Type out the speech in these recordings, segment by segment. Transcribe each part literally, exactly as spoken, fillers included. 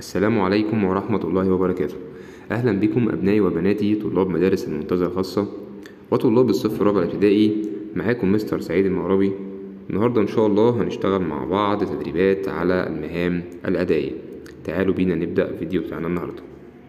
السلام عليكم ورحمة الله وبركاته. أهلا بكم أبنائي وبناتي طلاب مدارس المنتزه الخاصة وطلاب الصف الرابع الابتدائي. معاكم مستر سعيد المغربي. النهاردة إن شاء الله هنشتغل مع بعض تدريبات على المهام الأدائية. تعالوا بينا نبدأ الفيديو بتاعنا النهاردة.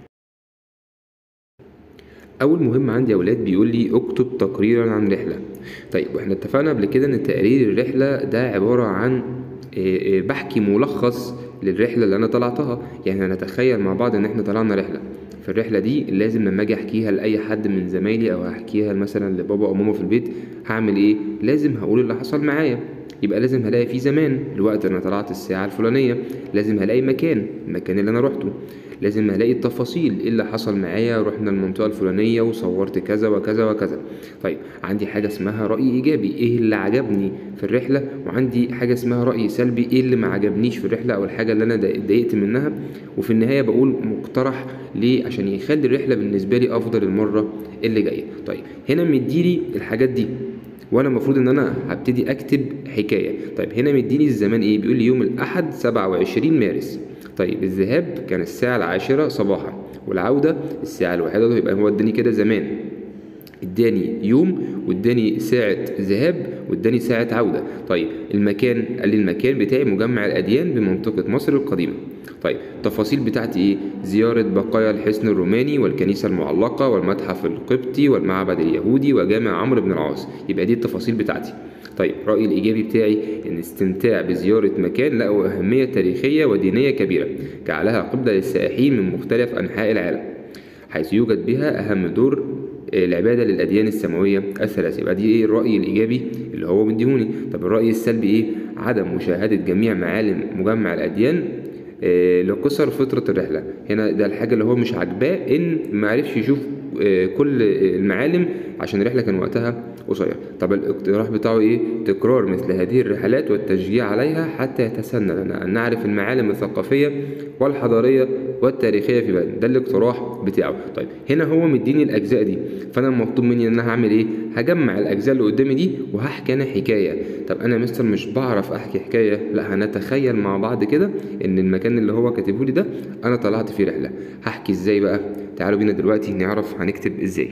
أول مهم عندي يا أولاد بيقول لي اكتب تقريرا عن رحلة. طيب واحنا اتفقنا قبل كده إن تقرير الرحلة ده عبارة عن بحكي ملخص للرحلة اللي أنا طلعتها. يعني هنتخيل مع بعض إن احنا طلعنا رحلة، في الرحلة دي لازم لما أجي أحكيها لأي حد من زمايلي أو أحكيها مثلا لبابا أو ماما في البيت هعمل إيه؟ لازم هقول اللي حصل معايا. يبقى لازم هلاقي فيه زمان، الوقت أنا طلعت الساعة الفلانية. لازم هلاقي مكان، المكان اللي أنا روحته. لازم هلاقي التفاصيل، إيه اللي حصل معايا، رحنا المنطقة الفلانية وصورت كذا وكذا وكذا. طيب عندي حاجة اسمها رأي إيجابي، إيه اللي عجبني في الرحلة، وعندي حاجة اسمها رأي سلبي، إيه اللي ما عجبنيش في الرحلة أو الحاجة اللي أنا اتضايقت منها. وفي النهاية بقول مقترح ليه عشان يخلي الرحلة بالنسبة لي أفضل المرة اللي جاية. طيب هنا مديلي الحاجات دي وانا المفروض ان انا هبتدي اكتب حكايه. طيب هنا مديني الزمان ايه؟ بيقول لي يوم الاحد سبعة وعشرين مارس. طيب الذهاب كان الساعه العاشرة صباحا والعوده الساعه الواحدة. يبقى هو اداني كده زمان، اداني يوم واداني ساعة ذهاب واداني ساعة عودة. طيب المكان، قال لي المكان بتاعي مجمع الأديان بمنطقة مصر القديمة. طيب التفاصيل بتاعتي ايه؟ زيارة بقايا الحصن الروماني والكنيسة المعلقة والمتحف القبطي والمعبد اليهودي وجامع عمرو بن العاص. يبقى دي التفاصيل بتاعتي. طيب رأيي الإيجابي بتاعي إن استمتاع بزيارة مكان له أهمية تاريخية ودينية كبيرة جعلها قبلة للسائحين من مختلف أنحاء العالم، حيث يوجد بها أهم دور العبادة للأديان السماوية الثلاث. يبقى دي إيه الرأي الإيجابي اللي هو مديهوني. طب الرأي السلبي إيه؟ عدم مشاهدة جميع معالم مجمع الأديان آه لقصر فترة الرحلة. هنا ده الحاجة اللي هو مش عاجباه، إن معرفش يشوف آه كل المعالم عشان الرحلة كان وقتها قصير. طب الاقتراح بتاعه إيه؟ تكرار مثل هذه الرحلات والتشجيع عليها حتى يتسنى لنا أن نعرف المعالم الثقافية والحضارية والتاريخية في بلدنا. ده الاقتراح بتاعه. طيب هنا هو مديني الأجزاء دي، فأنا مطلوب مني إن أنا هعمل إيه؟ هجمع الأجزاء اللي قدامي دي وهحكي أنا حكاية. طب أنا مستر مش بعرف أحكي حكاية. لا، هنتخيل مع بعض كده إن المكان اللي هو كاتبه لي ده أنا طلعت فيه رحلة. هحكي إزاي بقى؟ تعالوا بينا دلوقتي نعرف هنكتب إزاي.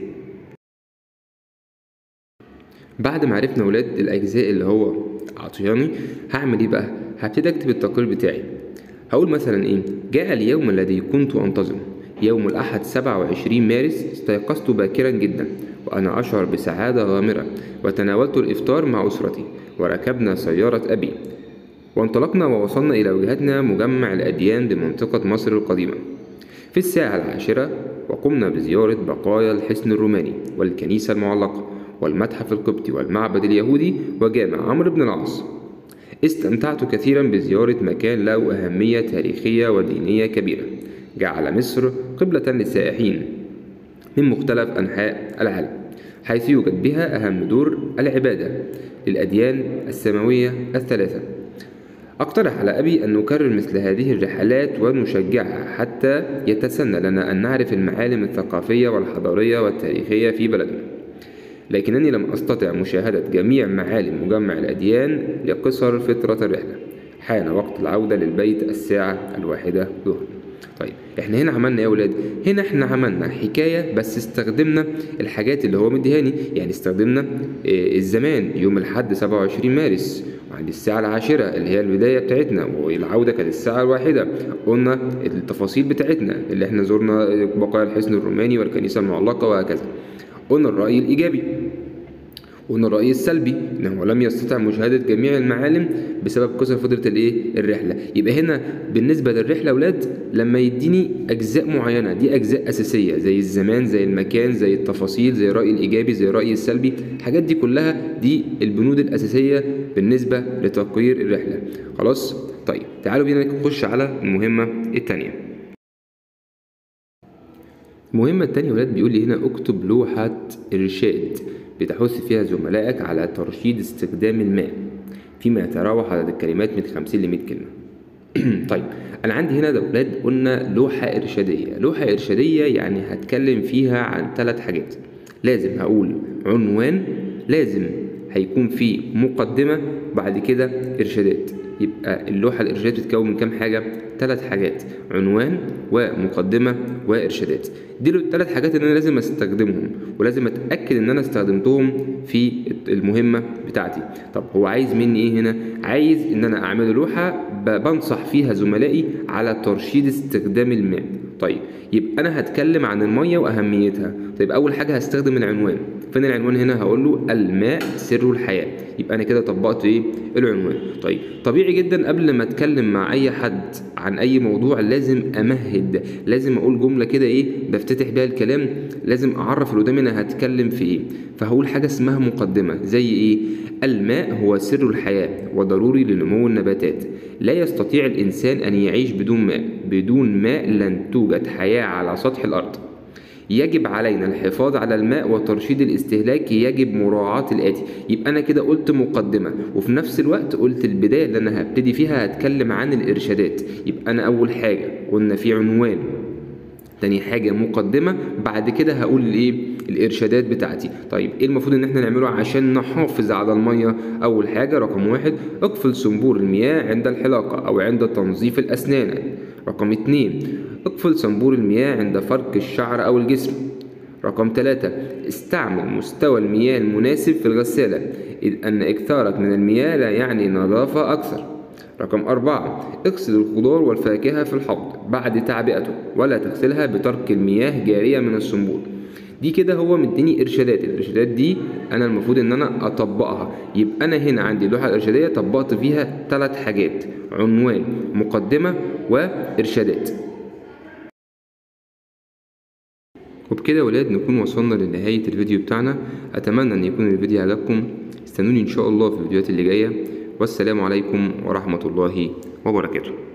بعد ما عرفنا ولاد الأجزاء اللي هو عطياني هعمل إيه بقى؟ هبتدي أكتب التقرير بتاعي. هقول مثلا إيه؟ جاء اليوم الذي كنت أنتظر، يوم الأحد سبعة وعشرين مارس. استيقظت باكرا جدا وأنا أشعر بسعادة غامرة، وتناولت الإفطار مع أسرتي، وركبنا سيارة أبي وانطلقنا ووصلنا إلى وجهتنا مجمع الأديان بمنطقة مصر القديمة في الساعة العاشرة، وقمنا بزيارة بقايا الحصن الروماني والكنيسة المعلقة والمتحف القبطي والمعبد اليهودي وجامع عمرو بن العاص. استمتعت كثيرا بزيارة مكان له أهمية تاريخية ودينية كبيرة جعل مصر قبلة للسائحين من مختلف أنحاء العالم، حيث يوجد بها أهم دور العبادة للأديان السماوية الثلاثة. أقترح على أبي أن نكرر مثل هذه الرحلات ونشجعها حتى يتسنى لنا أن نعرف المعالم الثقافية والحضارية والتاريخية في بلدنا، لكنني لم أستطع مشاهدة جميع معالم مجمع الأديان لقصر فترة الرحلة. حان وقت العودة للبيت الساعة الواحدة ظهرا. طيب احنا هنا عملنا ايه يا ولاد؟ هنا احنا عملنا حكاية بس استخدمنا الحاجات اللي هو مديهاني. يعني استخدمنا اه الزمان يوم الحد سبعة وعشرين مارس، وعند الساعة العاشرة اللي هي البداية بتاعتنا، والعودة كانت الساعة الواحدة. قلنا التفاصيل بتاعتنا اللي احنا زرنا بقايا الحصن الروماني والكنيسة المعلقة وهكذا. قلنا الرأي الإيجابي، قلنا الرأي السلبي إنه لم يستطع مشاهدة جميع المعالم بسبب قصر فترة الإيه؟ الرحلة. يبقى هنا بالنسبة للرحلة ولاد لما يديني أجزاء معينة، دي أجزاء أساسية زي الزمان زي المكان زي التفاصيل زي الرأي الإيجابي زي الرأي السلبي، الحاجات دي كلها دي البنود الأساسية بالنسبة لتقرير الرحلة. خلاص؟ طيب تعالوا بينا نخش على المهمة التانية. المهمة التانية ولاد بيقول لي هنا اكتب لوحة إرشاد بتحث فيها زملائك على ترشيد استخدام الماء فيما يتراوح عدد الكلمات من خمسين لمية كلمة. طيب أنا عندي هنا ده ولاد قلنا لوحة إرشادية. لوحة إرشادية يعني هتكلم فيها عن ثلاث حاجات. لازم هقول عنوان، لازم هيكون فيه مقدمة بعد كده إرشادات. يبقى اللوحة الإرشادات بتتكون من كام حاجة؟ ثلاث حاجات: عنوان ومقدمة وإرشادات. دي الثلاث حاجات اللي أنا لازم أستخدمهم ولازم أتأكد إن أنا استخدمتهم في المهمة بتاعتي. طب هو عايز مني إيه هنا؟ عايز إن أنا أعمل لوحة بنصح فيها زملائي على ترشيد استخدام الماء. طيب يبقى أنا هتكلم عن المية وأهميتها. طيب أول حاجة هستخدم العنوان. فين العنوان هنا؟ هقول له الماء سر الحياة. يبقى أنا كده طبقت إيه؟ العنوان. طيب طبيعي جدا قبل ما أتكلم مع أي حد عن أي موضوع لازم أمهد، لازم أقول جملة كده إيه بفتتح بيها الكلام، لازم أعرف اللي قدامي أنا هتكلم في إيه. فهقول حاجة اسمها مقدمة زي إيه؟ الماء هو سر الحياة وضروري لنمو النباتات. لا يستطيع الإنسان أن يعيش بدون ماء، بدون ماء لن توجد حياة على سطح الأرض. يجب علينا الحفاظ على الماء وترشيد الاستهلاك، يجب مراعاة الآتي. يبقى أنا كده قلت مقدمة وفي نفس الوقت قلت البداية اللي أنا هبتدي فيها هتكلم عن الإرشادات. يبقى أنا أول حاجة قلنا في عنوان، تاني حاجة مقدمة، بعد كده هقول الايه؟ الارشادات بتاعتي. طيب ايه المفروض ان احنا نعمله عشان نحافظ على المية؟ اول حاجة رقم واحد اقفل صنبور المياه عند الحلاقة او عند تنظيف الاسنان. رقم اتنين اقفل صنبور المياه عند فرك الشعر او الجسم. رقم ثلاثة استعمل مستوى المياه المناسب في الغسالة، إذ أن إكثارك من المياه لا يعني نظافة أكثر. رقم أربعة اغسل الخضار والفاكهة في الحوض بعد تعبئته ولا تغسلها بترك المياه جارية من الصنبور. دي كده هو مديني إرشادات. الإرشادات دي أنا المفروض إن أنا أطبقها. يبقى أنا هنا عندي اللوحة الإرشادية طبقت فيها ثلاث حاجات: عنوان، مقدمة، وإرشادات. وبكده يا ولاد نكون وصلنا لنهاية الفيديو بتاعنا. أتمنى أن يكون الفيديو عجبكم. استنوني إن شاء الله في الفيديوهات اللي جاية، والسلام عليكم ورحمة الله وبركاته.